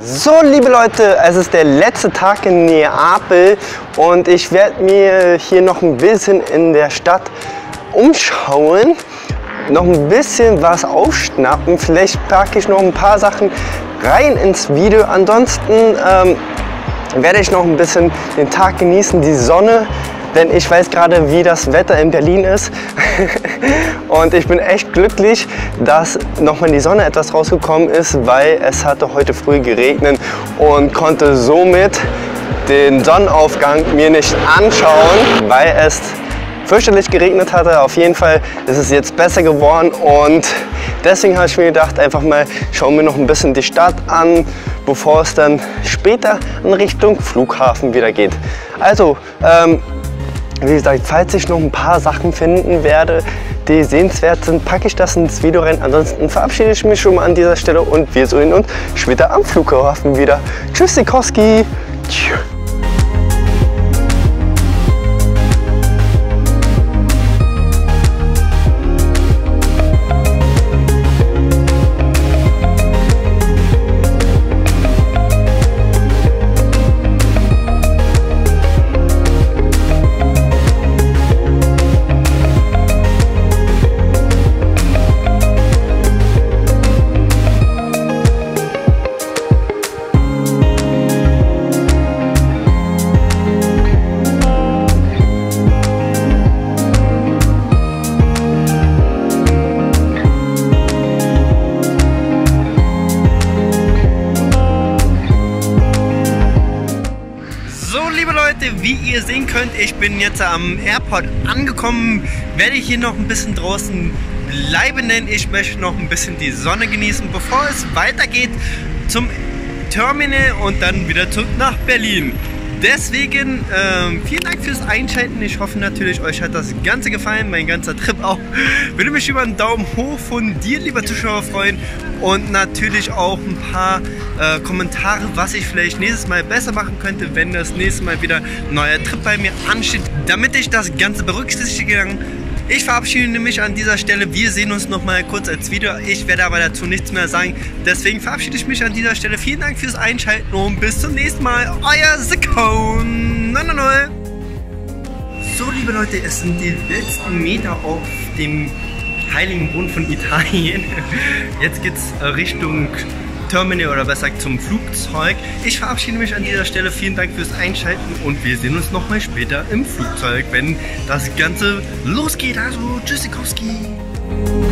So, liebe Leute, es ist der letzte Tag in Neapel und ich werde mir hier noch ein bisschen in der Stadt umschauen, noch ein bisschen was aufschnappen. Vielleicht packe ich noch ein paar Sachen rein ins Video. Ansonsten werde ich noch ein bisschen den Tag genießen, die Sonne, denn ich weiß gerade, wie das Wetter in Berlin ist. Und ich bin echt glücklich, dass nochmal die Sonne etwas rausgekommen ist, weil es hatte heute früh geregnet und konnte somit den Sonnenaufgang mir nicht anschauen, weil es fürchterlich geregnet hatte. Auf jeden Fall ist es jetzt besser geworden und deswegen habe ich mir gedacht, einfach mal schauen wir noch ein bisschen die Stadt an, bevor es dann später in Richtung Flughafen wieder geht. Also, wie gesagt, falls ich noch ein paar Sachen finden werde, die sehenswert sind, packe ich das ins Video rein. Ansonsten verabschiede ich mich schon mal an dieser Stelle und wir sehen uns später am Flughafen wieder. Tschüss, Sikowski! Wie ihr sehen könnt, ich bin jetzt am Airport angekommen, werde hier noch ein bisschen draußen bleiben, denn ich möchte noch ein bisschen die Sonne genießen, bevor es weitergeht zum Terminal und dann wieder zurück nach Berlin. Deswegen vielen Dank fürs Einschalten. Ich hoffe natürlich, euch hat das Ganze gefallen, mein ganzer Trip auch. Würde mich über einen Daumen hoch von dir, lieber Zuschauer, freuen und natürlich auch ein paar Kommentare, was ich vielleicht nächstes Mal besser machen könnte, wenn das nächste Mal wieder ein neuer Trip bei mir ansteht, damit ich das Ganze berücksichtige. Ich verabschiede mich an dieser Stelle. Wir sehen uns noch mal kurz als Video. Ich werde aber dazu nichts mehr sagen. Deswegen verabschiede ich mich an dieser Stelle. Vielen Dank fürs Einschalten und bis zum nächsten Mal. Euer Sikko 900. So, liebe Leute, es sind die letzten Meter auf dem heiligen Boden von Italien. Jetzt geht es Richtung Terminal oder besser gesagt zum Flugzeug. Ich verabschiede mich an dieser Stelle. Vielen Dank fürs Einschalten und wir sehen uns nochmal später im Flugzeug, wenn das Ganze losgeht. Also, tschüss, Sikowski.